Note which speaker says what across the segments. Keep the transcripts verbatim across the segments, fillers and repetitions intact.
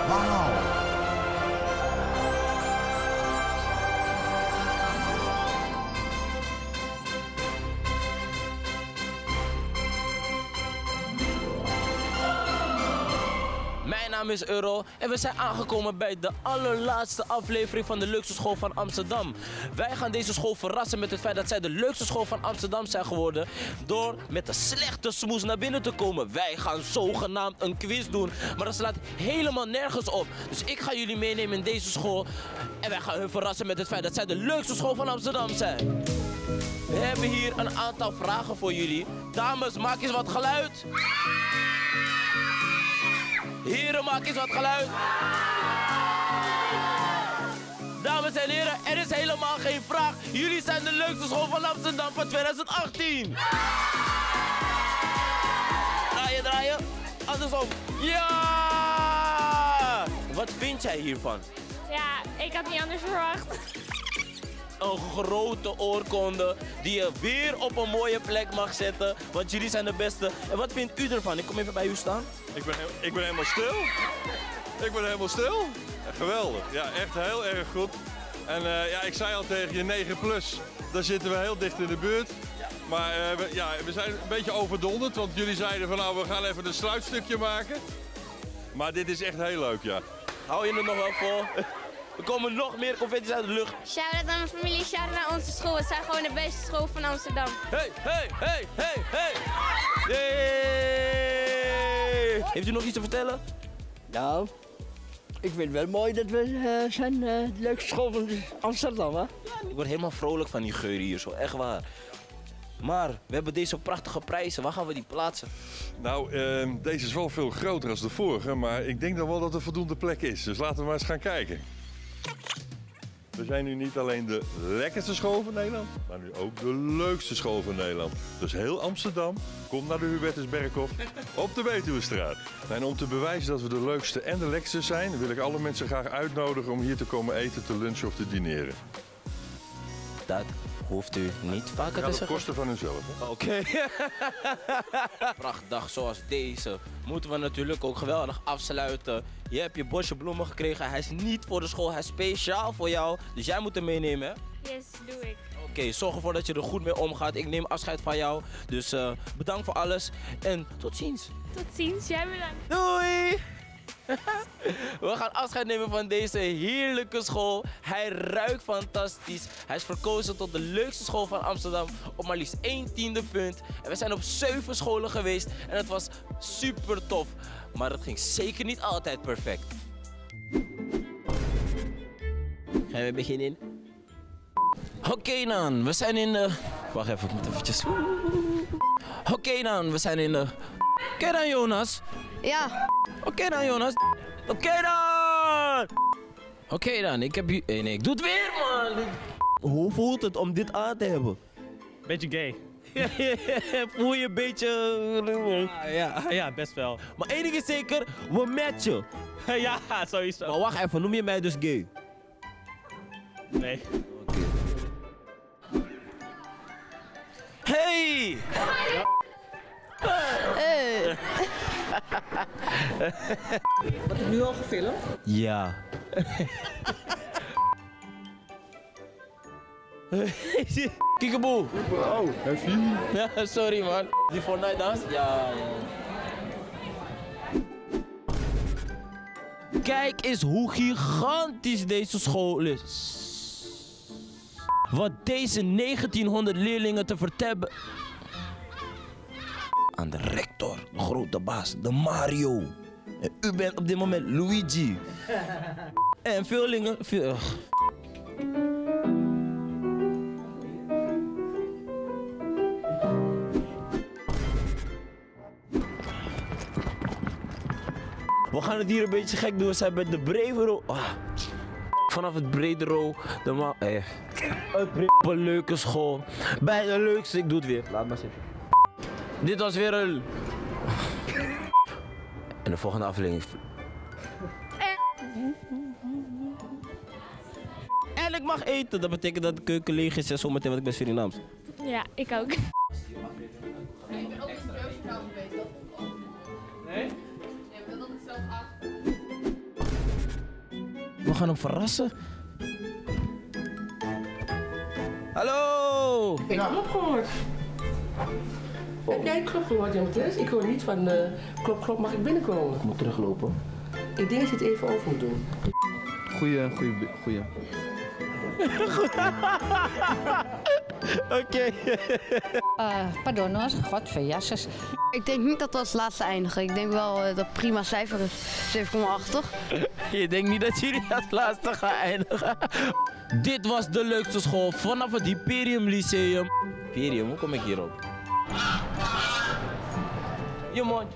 Speaker 1: Wauw.
Speaker 2: Mijn naam is Euro en we zijn aangekomen bij de allerlaatste aflevering van de leukste school van Amsterdam. Wij gaan deze school verrassen met het feit dat zij de leukste school van Amsterdam zijn geworden door met de slechte smoes naar binnen te komen. Wij gaan zogenaamd een quiz doen, maar dat slaat helemaal nergens op. Dus ik ga jullie meenemen in deze school en wij gaan hun verrassen met het feit dat zij de leukste school van Amsterdam zijn. We hebben hier een aantal vragen voor jullie. Dames, maak eens wat geluid. Heren, maak eens wat geluid. Dames en heren, er is helemaal geen vraag. Jullie zijn de leukste school van Amsterdam van twintig achttien. Draaien, draaien. Andersom. Ja! Wat vind jij hiervan?
Speaker 3: Ja, ik had niet anders verwacht.
Speaker 2: Een grote oorkonde die je weer op een mooie plek mag zetten. Want jullie zijn de beste. En wat vindt u ervan? Ik kom even bij u staan.
Speaker 4: Ik ben, he ik ben helemaal stil. Ik ben helemaal stil. Geweldig. Ja, echt heel erg goed. En uh, ja, ik zei al tegen je negen plus, daar zitten we heel dicht in de buurt. Maar uh, we, ja, we zijn een beetje overdonderd, want jullie zeiden van nou, we gaan even een sluitstukje maken. Maar dit is echt heel leuk, ja.
Speaker 2: Hou je het nog wel vol? Er komen nog meer confetti's uit de lucht.
Speaker 3: Shout-out aan mijn familie, shout-out naar onze school. Het zijn gewoon de beste school van Amsterdam.
Speaker 2: Hey, hey, hey, hey, hey! Hey! Heeft u nog iets te vertellen?
Speaker 5: Nou, ik vind het wel mooi dat we uh, zijn uh, de leukste school van Amsterdam, hè?
Speaker 2: Ik word helemaal vrolijk van die geuren hier zo, echt waar. Maar we hebben deze prachtige prijzen, waar gaan we die plaatsen?
Speaker 4: Nou, uh, deze is wel veel groter dan de vorige, maar ik denk dan wel dat er voldoende plek is. Dus laten we maar eens gaan kijken. We zijn nu niet alleen de lekkerste school van Nederland, maar nu ook de leukste school van Nederland. Dus heel Amsterdam, kom naar de Hubertusberghof op de Betuwestraat. En om te bewijzen dat we de leukste en de lekkerste zijn, wil ik alle mensen graag uitnodigen om hier te komen eten, te lunchen of te dineren.
Speaker 2: Dat hoeft u niet vaker te
Speaker 4: Ja, dat
Speaker 2: zeggen.
Speaker 4: kosten van hunzelf.
Speaker 2: Oké. Okay. Prachtdag zoals deze moeten we natuurlijk ook geweldig afsluiten. Je hebt je bosje bloemen gekregen. Hij is niet voor de school, hij is speciaal voor jou. Dus jij moet hem meenemen, hè?
Speaker 3: Yes, doe ik.
Speaker 2: Oké, okay, zorg ervoor dat je er goed mee omgaat. Ik neem afscheid van jou. Dus uh, bedankt voor alles en tot ziens.
Speaker 3: Tot ziens, jij bedankt.
Speaker 2: Doei! We gaan afscheid nemen van deze heerlijke school. Hij ruikt fantastisch. Hij is verkozen tot de leukste school van Amsterdam op maar liefst één tiende punt. En we zijn op zeven scholen geweest en het was super tof. Maar het ging zeker niet altijd perfect. Gaan we beginnen? Oké okay, dan, we zijn in de... Wacht even, ik moet eventjes... Oké okay, dan, we zijn in de... Oké okay, dan Jonas.
Speaker 6: Ja.
Speaker 2: Oké okay, dan Jonas. Oké okay, dan. Oké okay, dan, ik heb... Nee, nee, ik doe het weer man. Hoe voelt het om dit aan te hebben?
Speaker 7: Beetje gay.
Speaker 2: Voel je een beetje...
Speaker 7: Ah, ja, ja, best wel.
Speaker 2: Maar één ding is zeker, we matchen.
Speaker 7: Ja, sowieso.
Speaker 2: Maar wacht even, noem je mij dus gay?
Speaker 7: Nee.
Speaker 2: Oké. Okay. Hey!
Speaker 6: Hey.
Speaker 5: Wat heb je nu al gefilmd?
Speaker 2: Ja. Kiekeboe.
Speaker 4: Oh, heavy.
Speaker 2: Ja, sorry man. Die Fortnite dans? Ja, ja. Kijk eens hoe gigantisch deze school is. Wat deze negentienhonderd leerlingen te vertellen. Aan de rector, de grote baas, de Mario. En u bent op dit moment Luigi. En veel dingen... Veel... We gaan het hier een beetje gek doen. We zijn bij de Brevero. Ah. Vanaf het Bredero. De ma eh. Het Bre op een leuke school. Bij de leukste. Ik doe het weer. Laat maar zitten. Dit was weer een... En de volgende aflevering... En ik mag eten. Dat betekent dat de keuken leeg is en zometeen, want ik ben Surinaams.
Speaker 3: Ja, ik ook.
Speaker 6: Ik ben ook in het geweest. Dat komt ook. Nee? Ja, maar dat is zelf aangepakt.
Speaker 2: We gaan hem verrassen. Hallo!
Speaker 1: Ik heb klop gehoord. Heb jij klop gehoord, Jan-Matthijs? Ik hoor niet van uh, klop, klop, mag ik binnenkomen? Ik moet teruglopen. Ik denk dat je het even over moet doen.
Speaker 8: Goeie, goeie, goeie.
Speaker 7: Oké.
Speaker 9: Uh, pardon hoor, godverjassers.
Speaker 3: Ik denk niet dat we als laatste eindigen. Ik denk wel uh, dat prima cijfer is. zeven komma acht, toch?
Speaker 2: Je denkt niet dat jullie als laatste gaan eindigen. Dit was de leukste school vanaf het Hyperium Lyceum. Hyperium, hoe kom ik hierop? Je mondje.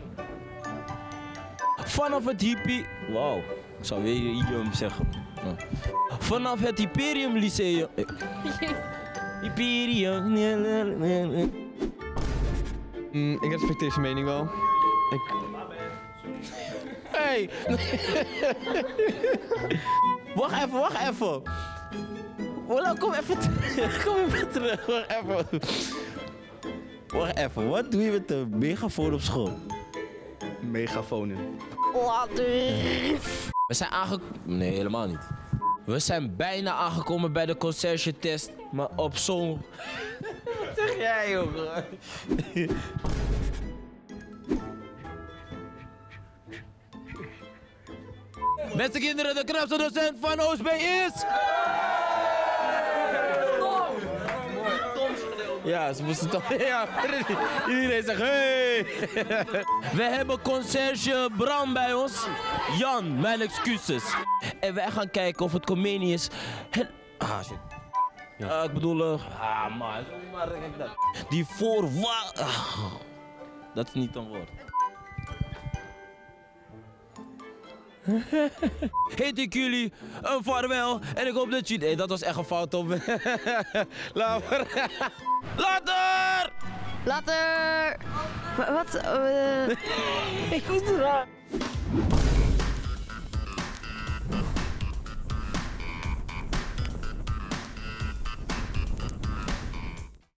Speaker 2: Vanaf het Hyperium... Wauw, ik zou weer Hyperium zeggen. Ja. Vanaf het Hyperium Lyceum... Hyperium...
Speaker 8: Mm, ik respecteer zijn mening wel. Ik...
Speaker 2: Hey! Wacht even, wacht even. Voilà, kom even terug. Kom even terug, wacht even. Wacht even, wat doe je met de megafoon op school?
Speaker 8: Megafonen.
Speaker 2: We zijn aangekomen... Nee, helemaal niet. We zijn bijna aangekomen bij de conciërge-test, maar op zo'n... Wat zeg jij, jongen? Beste kinderen, de knapste docent van O S B is... Ja, ze moesten toch... Ja, iedereen zegt hey! We hebben conciërge Bram bij ons. Jan, mijn excuses. En wij gaan kijken of het Comenie is. En... Ah, shit. Ja. Uh, ik bedoel... Uh... Ah, man. Maar kijk dat. Die voorwa... Ah. Dat is niet een woord. Heet ik jullie een vaarwel en ik hoop dat jullie... Nee, dat was echt een fout op. Later! Later!
Speaker 3: Later! Wat? Uh...
Speaker 2: Ik moet eraan.